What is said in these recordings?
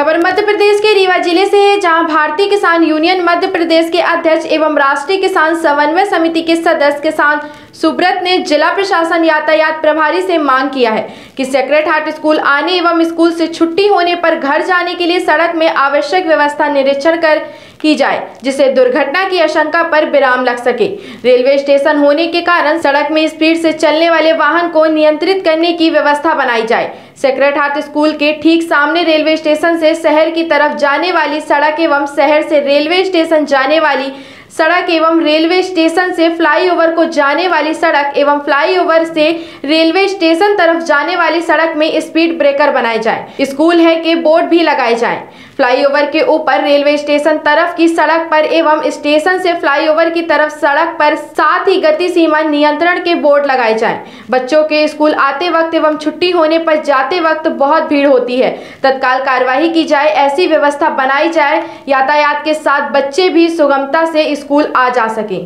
खबर मध्य प्रदेश के रीवा जिले से है, जहां भारतीय किसान यूनियन मध्य प्रदेश के अध्यक्ष एवं राष्ट्रीय किसान समन्वय समिति के सदस्य किसान सुब्रत ने जिला प्रशासन यातायात प्रभारी से मांग किया है कि सेक्रेड हार्ट स्कूल आने एवं स्कूल से छुट्टी होने पर घर जाने के लिए सड़क में आवश्यक व्यवस्था निरीक्षण की जाए, जिससे दुर्घटना की आशंका पर विराम लग सके। रेलवे स्टेशन होने के कारण सड़क में स्पीड से चलने वाले वाहन को नियंत्रित करने की व्यवस्था बनाई जाए। सेक्रेड हार्ट स्कूल के ठीक सामने रेलवे स्टेशन से शहर की तरफ जाने वाली सड़क एवं शहर से रेलवे स्टेशन जाने वाली सड़क एवं रेलवे स्टेशन से फ्लाईओवर को जाने वाली सड़क एवं फ्लाईओवर से रेलवे स्टेशन तरफ जाने वाली सड़क में स्पीड ब्रेकर बनाए जाए। स्कूल है के बोर्ड भी लगाए जाएं। फ्लाईओवर के ऊपर रेलवे स्टेशन तरफ की सड़क पर एवं स्टेशन से फ्लाईओवर की तरफ सड़क पर साथ ही गति सीमा नियंत्रण के बोर्ड लगाए जाएं। बच्चों के स्कूल आते वक्त एवं छुट्टी होने पर जाते वक्त बहुत भीड़ होती है, तत्काल कार्यवाही की जाए, ऐसी व्यवस्था बनाई जाए, यातायात के साथ बच्चे भी सुगमता से स्कूल आ जा सके।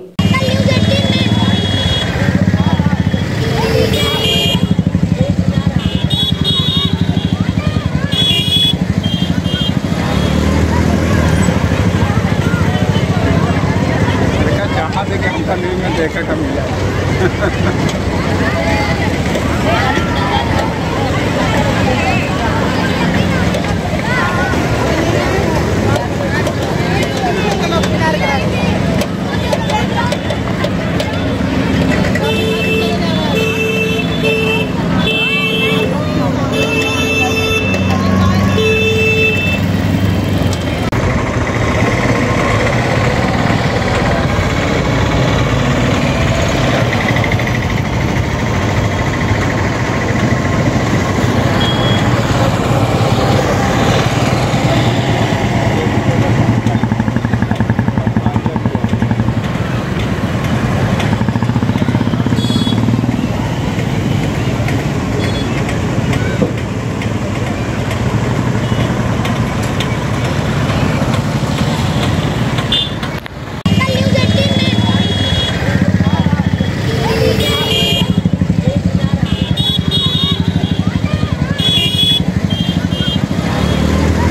न्यूज़ में देखने का मिला।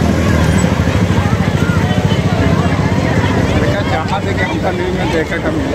न्यूज़ में देखने का मिला।